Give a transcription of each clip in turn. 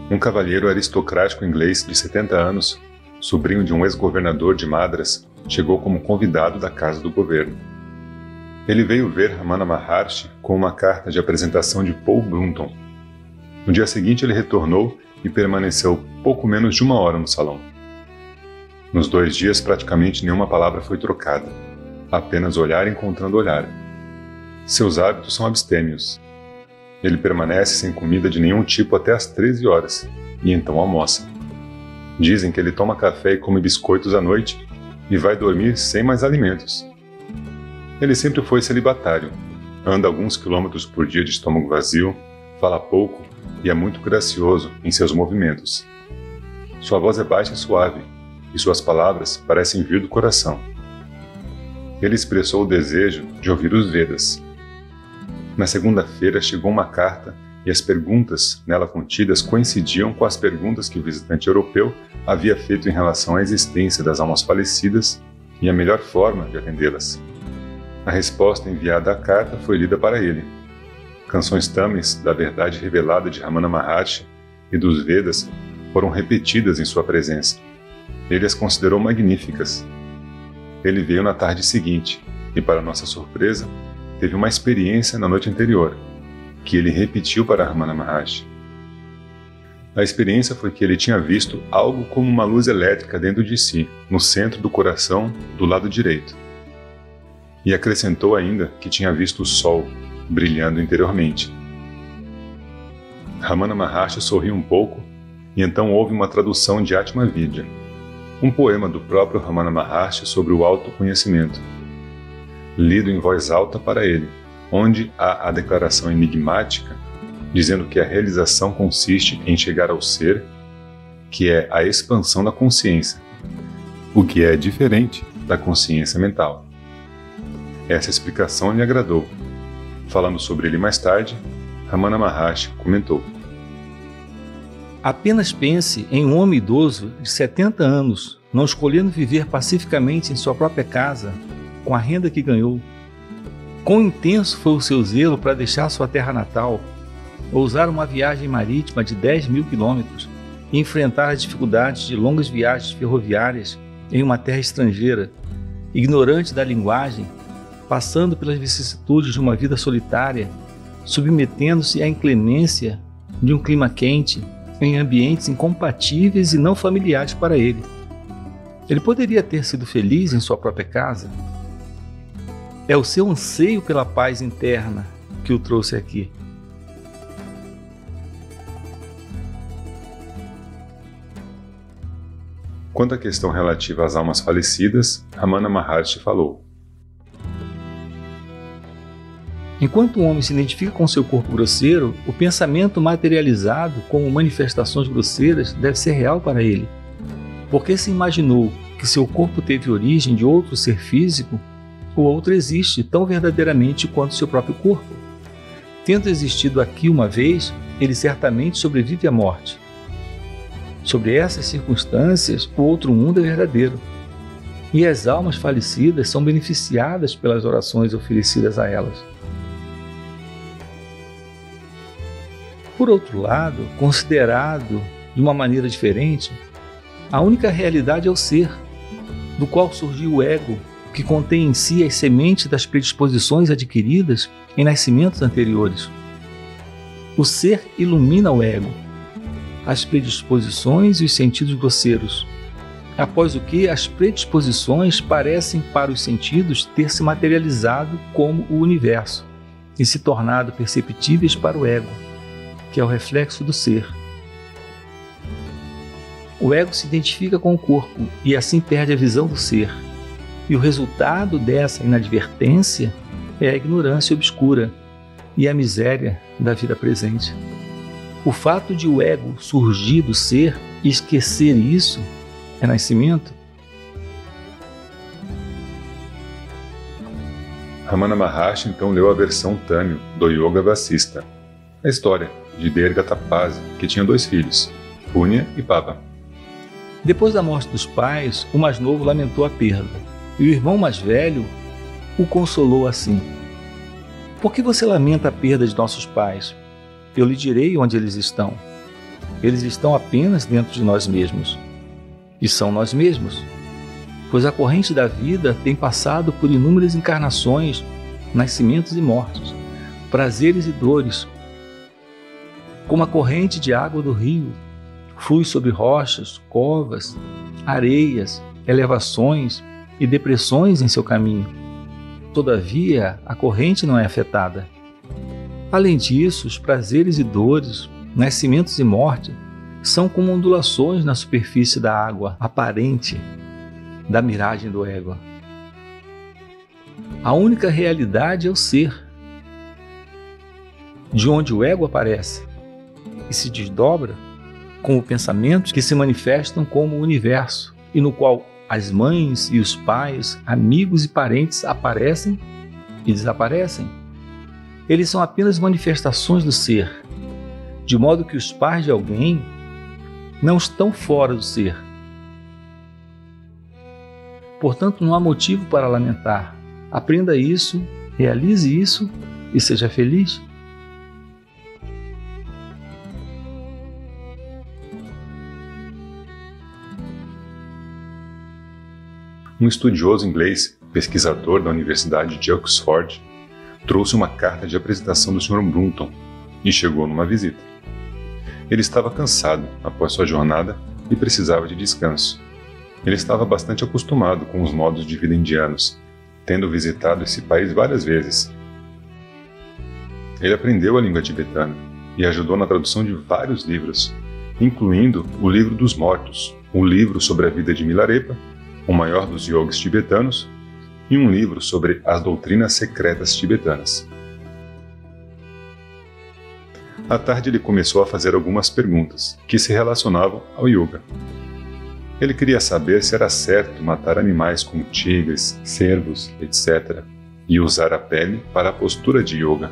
Um cavalheiro aristocrático inglês de 70 anos, sobrinho de um ex-governador de Madras, chegou como convidado da casa do governo. Ele veio ver Ramana Maharshi com uma carta de apresentação de Paul Brunton. No dia seguinte ele retornou e permaneceu pouco menos de 1 hora no salão. Nos 2 dias praticamente nenhuma palavra foi trocada, apenas olhar encontrando olhar. Seus hábitos são abstêmios. Ele permanece sem comida de nenhum tipo até às 13 horas, e então almoça. Dizem que ele toma café e come biscoitos à noite e vai dormir sem mais alimentos. Ele sempre foi celibatário, anda alguns quilômetros por dia de estômago vazio, fala pouco e é muito gracioso em seus movimentos. Sua voz é baixa e suave, e suas palavras parecem vir do coração. Ele expressou o desejo de ouvir os Vedas. Na segunda-feira chegou uma carta e as perguntas nela contidas coincidiam com as perguntas que o visitante europeu havia feito em relação à existência das almas falecidas e a melhor forma de atendê-las. A resposta enviada à carta foi lida para ele. Canções tâmils da verdade revelada de Ramana Maharshi e dos Vedas foram repetidas em sua presença. Ele as considerou magníficas. Ele veio na tarde seguinte e, para nossa surpresa, teve uma experiência na noite anterior, que ele repetiu para Ramana Maharshi. A experiência foi que ele tinha visto algo como uma luz elétrica dentro de si, no centro do coração, do lado direito. E acrescentou ainda que tinha visto o sol brilhando interiormente. Ramana Maharshi sorriu um pouco e então houve uma tradução de Atma Vidya, um poema do próprio Ramana Maharshi sobre o autoconhecimento, lido em voz alta para ele, onde há a declaração enigmática dizendo que a realização consiste em chegar ao ser, que é a expansão da consciência, o que é diferente da consciência mental. Essa explicação lhe agradou. Falando sobre ele mais tarde, Ramana Maharshi comentou: apenas pense em um homem idoso de 70 anos, não escolhendo viver pacificamente em sua própria casa, com a renda que ganhou. Quão intenso foi o seu zelo para deixar sua terra natal, ousar uma viagem marítima de 10.000 quilômetros e enfrentar as dificuldades de longas viagens ferroviárias em uma terra estrangeira, ignorante da linguagem, passando pelas vicissitudes de uma vida solitária, submetendo-se à inclemência de um clima quente, em ambientes incompatíveis e não familiares para ele. Ele poderia ter sido feliz em sua própria casa? É o seu anseio pela paz interna que o trouxe aqui. Quanto à questão relativa às almas falecidas, Ramana Maharshi falou: enquanto o homem se identifica com seu corpo grosseiro, o pensamento materializado como manifestações grosseiras deve ser real para ele. Porque se imaginou que seu corpo teve origem de outro ser físico, o outro existe tão verdadeiramente quanto seu próprio corpo. Tendo existido aqui uma vez, ele certamente sobrevive à morte. Sobre essas circunstâncias, o outro mundo é verdadeiro. E as almas falecidas são beneficiadas pelas orações oferecidas a elas. Por outro lado, considerado de uma maneira diferente, a única realidade é o ser, do qual surgiu o ego, que contém em si as sementes das predisposições adquiridas em nascimentos anteriores. O ser ilumina o ego, as predisposições e os sentidos grosseiros, após o que as predisposições parecem para os sentidos ter se materializado como o universo e se tornado perceptíveis para o ego, que é o reflexo do ser. O ego se identifica com o corpo e assim perde a visão do ser. E o resultado dessa inadvertência é a ignorância obscura e a miséria da vida presente. O fato de o ego surgir do ser e esquecer isso é nascimento? Ramana Maharshi então leu a versão tâmil do Yoga Vasista, a história de Dergatapase, que tinha 2 filhos, Punya e Pava. Depois da morte dos pais, o mais novo lamentou a perda, e o irmão mais velho o consolou assim: por que você lamenta a perda de nossos pais? Eu lhe direi onde eles estão. eles estão apenas dentro de nós mesmos. E são nós mesmos, pois a corrente da vida tem passado por inúmeras encarnações, nascimentos e mortes, prazeres e dores. Como a corrente de água do rio, flui sobre rochas, covas, areias, elevações e depressões em seu caminho. Todavia, a corrente não é afetada. Além disso, os prazeres e dores, nascimentos e morte, são como ondulações na superfície da água aparente da miragem do ego. A única realidade é o ser, de onde o ego aparece e se desdobra como pensamentos que se manifestam como o universo e no qual as mães e os pais, amigos e parentes aparecem e desaparecem. Eles são apenas manifestações do ser, de modo que os pais de alguém não estão fora do ser. Portanto, não há motivo para lamentar. Aprenda isso, realize isso e seja feliz. Um estudioso inglês, pesquisador da Universidade de Oxford, trouxe uma carta de apresentação do Sr. Brunton e chegou numa visita. Ele estava cansado após sua jornada e precisava de descanso. Ele estava bastante acostumado com os modos de vida indianos, tendo visitado esse país várias vezes. Ele aprendeu a língua tibetana e ajudou na tradução de vários livros, incluindo o Livro dos Mortos, um livro sobre a vida de Milarepa, o maior dos yogis tibetanos, e um livro sobre as doutrinas secretas tibetanas. À tarde ele começou a fazer algumas perguntas que se relacionavam ao yoga. Ele queria saber se era certo matar animais como tigres, cervos, etc., e usar a pele para a postura de yoga.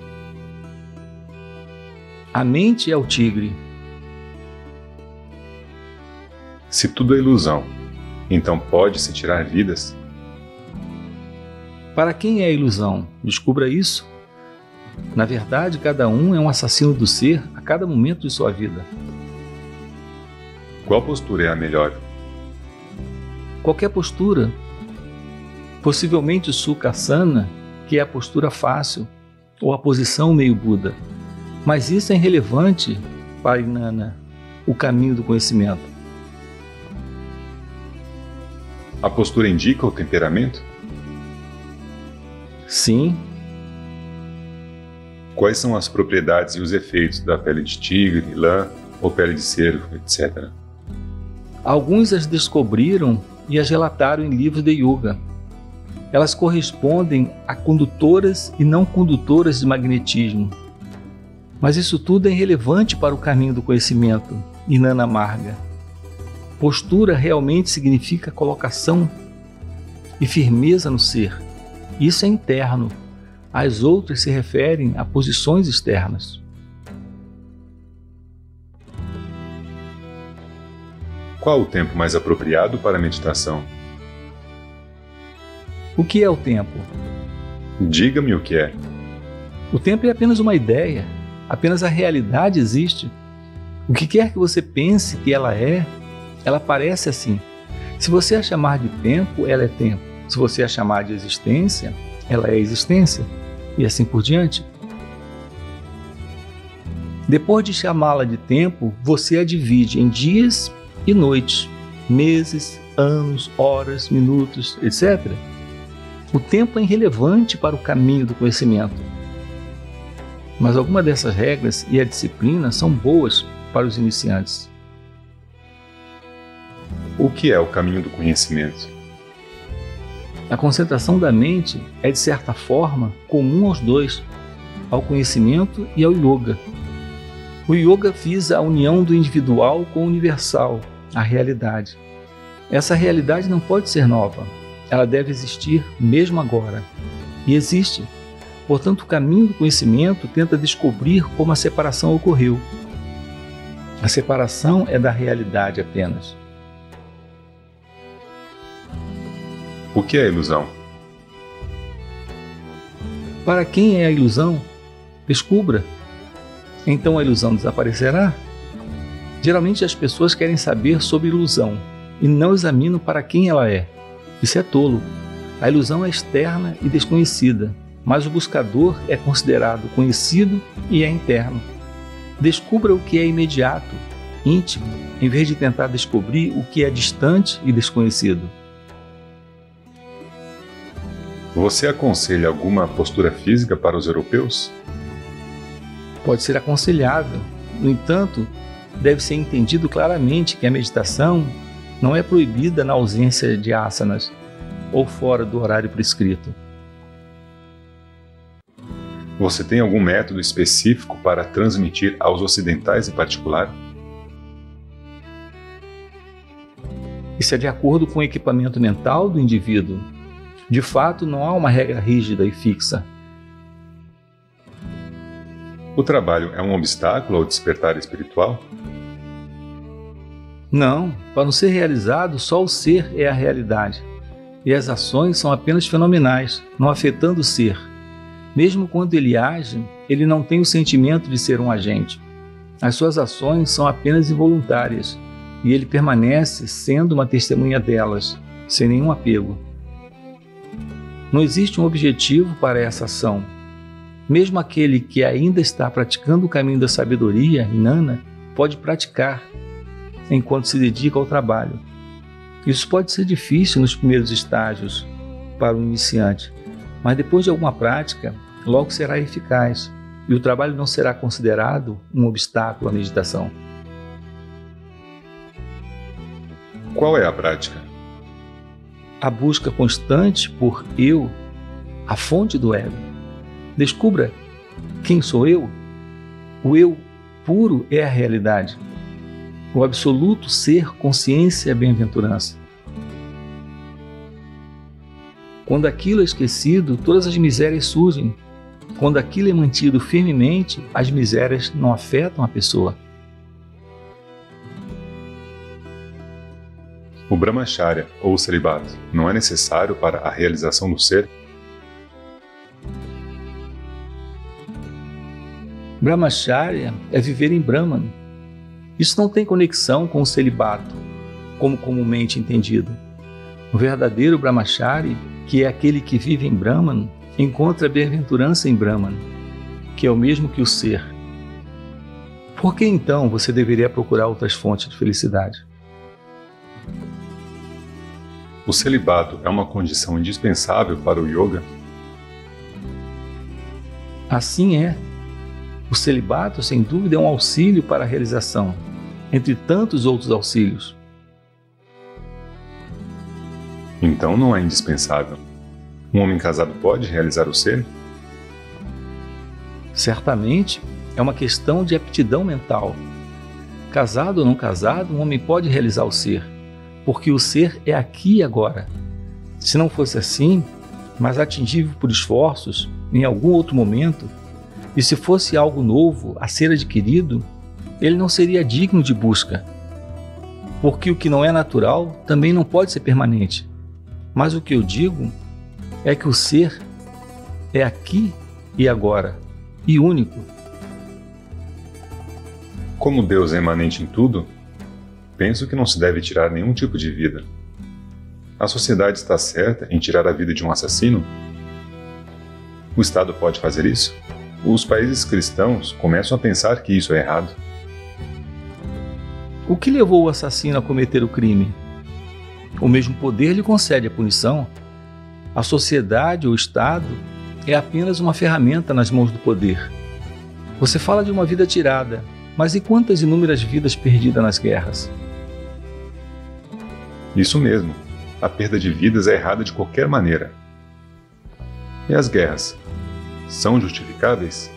A mente é o tigre. Se tudo é ilusão, então pode-se tirar vidas? Para quem é a ilusão? Descubra isso. Na verdade, cada um é um assassino do ser a cada momento de sua vida. Qual postura é a melhor? Qualquer postura. Possivelmente o Sukhasana, que é a postura fácil, ou a posição meio Buda. Mas isso é irrelevante para Jnana, o caminho do conhecimento. A postura indica o temperamento? Sim. Quais são as propriedades e os efeitos da pele de tigre, lã ou pele de cervo, etc.? Alguns as descobriram e as relataram em livros de yoga. Elas correspondem a condutoras e não condutoras de magnetismo. Mas isso tudo é irrelevante para o caminho do conhecimento, Jnana Marga. Postura realmente significa colocação e firmeza no ser. Isso é interno. As outras se referem a posições externas. Qual o tempo mais apropriado para a meditação? O que é o tempo? Diga-me o que é. O tempo é apenas uma ideia. Apenas a realidade existe. O que quer que você pense que ela é, ela parece assim. Se você a chamar de tempo, ela é tempo. Se você a chamar de existência, ela é existência. E assim por diante. Depois de chamá-la de tempo, você a divide em dias e noites, meses, anos, horas, minutos, etc. O tempo é irrelevante para o caminho do conhecimento. Mas algumas dessas regras e a disciplina são boas para os iniciantes. O que é o caminho do conhecimento? A concentração da mente é, de certa forma, comum aos dois, ao conhecimento e ao yoga. O yoga visa a união do individual com o universal, a realidade. Essa realidade não pode ser nova, ela deve existir mesmo agora. E existe. Portanto, o caminho do conhecimento tenta descobrir como a separação ocorreu. A separação é da realidade apenas. O que é ilusão? Para quem é a ilusão? Descubra. Então a ilusão desaparecerá? Geralmente as pessoas querem saber sobre ilusão e não examinam para quem ela é. Isso é tolo. A ilusão é externa e desconhecida, mas o buscador é considerado conhecido e é interno. Descubra o que é imediato, íntimo, em vez de tentar descobrir o que é distante e desconhecido. Você aconselha alguma postura física para os europeus? Pode ser aconselhável. No entanto, deve ser entendido claramente que a meditação não é proibida na ausência de asanas ou fora do horário prescrito. Você tem algum método específico para transmitir aos ocidentais em particular? Isso é de acordo com o equipamento mental do indivíduo. De fato, não há uma regra rígida e fixa. O trabalho é um obstáculo ao despertar espiritual? Não, para não ser realizado, só o ser é a realidade. E as ações são apenas fenomenais, não afetando o ser. Mesmo quando ele age, ele não tem o sentimento de ser um agente. As suas ações são apenas involuntárias, e ele permanece sendo uma testemunha delas, sem nenhum apego. Não existe um objetivo para essa ação. Mesmo aquele que ainda está praticando o caminho da sabedoria, Inanna, pode praticar enquanto se dedica ao trabalho. Isso pode ser difícil nos primeiros estágios para um iniciante, mas depois de alguma prática, logo será eficaz e o trabalho não será considerado um obstáculo à meditação. Qual é a prática? A busca constante por eu, a fonte do ego. Descubra quem sou eu. O eu puro é a realidade. O absoluto ser, consciência e bem-aventurança. Quando aquilo é esquecido, todas as misérias surgem. Quando aquilo é mantido firmemente, as misérias não afetam a pessoa. O Brahmacharya, ou o celibato, não é necessário para a realização do ser? Brahmacharya é viver em Brahman. Isso não tem conexão com o celibato, como comumente entendido. O verdadeiro Brahmachari, que é aquele que vive em Brahman, encontra a bem-aventurança em Brahman, que é o mesmo que o ser. Por que então você deveria procurar outras fontes de felicidade? O celibato é uma condição indispensável para o yoga? Assim é. O celibato, sem dúvida, é um auxílio para a realização, entre tantos outros auxílios. Então não é indispensável. Um homem casado pode realizar o ser? Certamente, é uma questão de aptidão mental. Casado ou não casado, um homem pode realizar o ser, porque o ser é aqui e agora. Se não fosse assim, mas atingível por esforços, em algum outro momento, e se fosse algo novo a ser adquirido, ele não seria digno de busca. Porque o que não é natural também não pode ser permanente. Mas o que eu digo é que o ser é aqui e agora, e único. Como Deus é imanente em tudo, penso que não se deve tirar nenhum tipo de vida. A sociedade está certa em tirar a vida de um assassino? O Estado pode fazer isso? Os países cristãos começam a pensar que isso é errado. O que levou o assassino a cometer o crime? O mesmo poder lhe concede a punição. A sociedade ou o Estado é apenas uma ferramenta nas mãos do poder. Você fala de uma vida tirada, mas e quantas inúmeras vidas perdidas nas guerras? Isso mesmo. A perda de vidas é errada de qualquer maneira. E as guerras? São justificáveis?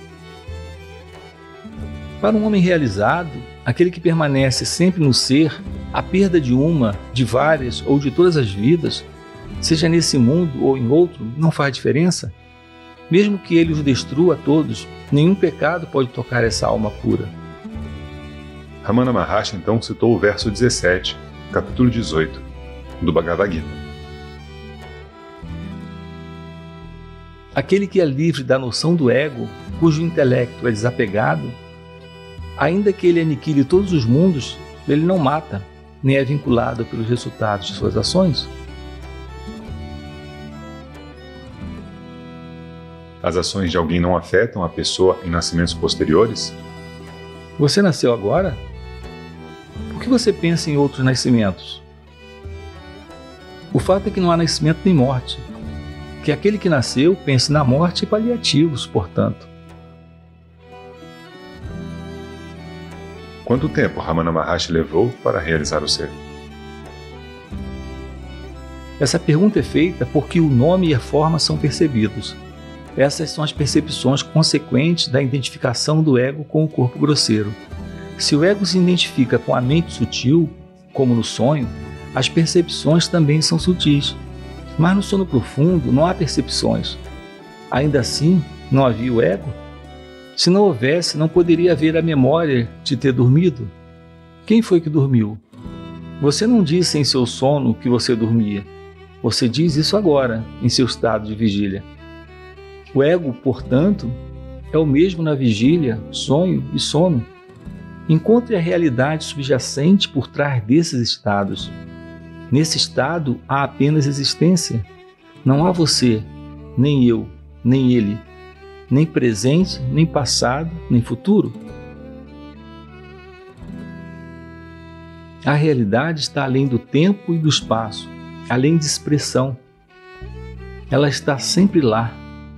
Para um homem realizado, aquele que permanece sempre no ser, a perda de uma, de várias ou de todas as vidas, seja nesse mundo ou em outro, não faz diferença? Mesmo que ele os destrua a todos, nenhum pecado pode tocar essa alma pura. Ramana Maharshi então citou o verso 17, capítulo 18, do Bhagavad Gita. Aquele que é livre da noção do ego, cujo intelecto é desapegado, Ainda que ele aniquile todos os mundos, ele não mata, nem é vinculado pelos resultados de suas ações. As ações de alguém não afetam a pessoa em nascimentos posteriores? Você nasceu agora? Por que você pensa em outros nascimentos? O fato é que não há nascimento nem morte. Que aquele que nasceu pense na morte e paliativos, portanto. Quanto tempo Ramana Maharshi levou para realizar o ser? Essa pergunta é feita porque o nome e a forma são percebidos. Essas são as percepções consequentes da identificação do ego com o corpo grosseiro. Se o ego se identifica com a mente sutil, como no sonho, as percepções também são sutis. Mas no sono profundo não há percepções. Ainda assim, não havia o ego? Se não houvesse, não poderia haver a memória de ter dormido. Quem foi que dormiu? Você não disse em seu sono que você dormia. Você diz isso agora, em seu estado de vigília. O ego, portanto, é o mesmo na vigília, sonho e sono. Encontre a realidade subjacente por trás desses estados. Nesse estado há apenas existência. Não há você, nem eu, nem ele, nem presente, nem passado, nem futuro. A realidade está além do tempo e do espaço, além de expressão. Ela está sempre lá.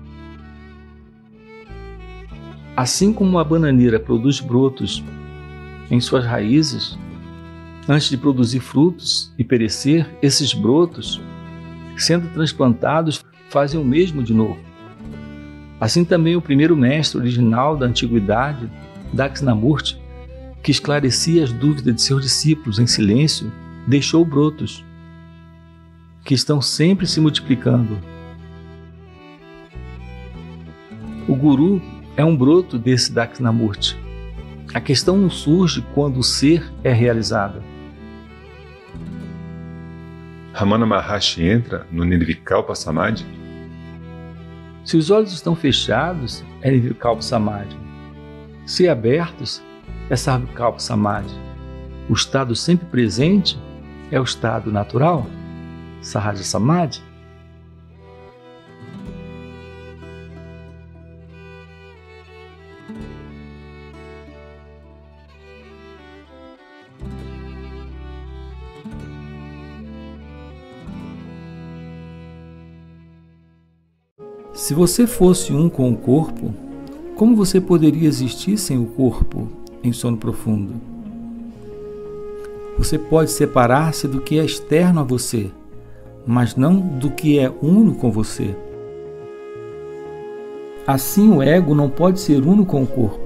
Assim como a bananeira produz brotos em suas raízes, antes de produzir frutos e perecer, esses brotos, sendo transplantados, fazem o mesmo de novo. Assim também o primeiro mestre original da antiguidade, Dakshinamurti, que esclarecia as dúvidas de seus discípulos em silêncio, deixou brotos, que estão sempre se multiplicando. O Guru é um broto desse Dakshinamurti. A questão não surge quando o ser é realizado. Ramana Maharshi entra no Nirvikalpa Samadhi? Se os olhos estão fechados, é Nirvikalpa Samadhi. Se abertos, é Sarvikalpa Samadhi. O estado sempre presente é o estado natural, Sahaja Samadhi. Se você fosse um com o corpo, como você poderia existir sem o corpo em sono profundo? Você pode separar-se do que é externo a você, mas não do que é uno com você. Assim, o ego não pode ser uno com o corpo.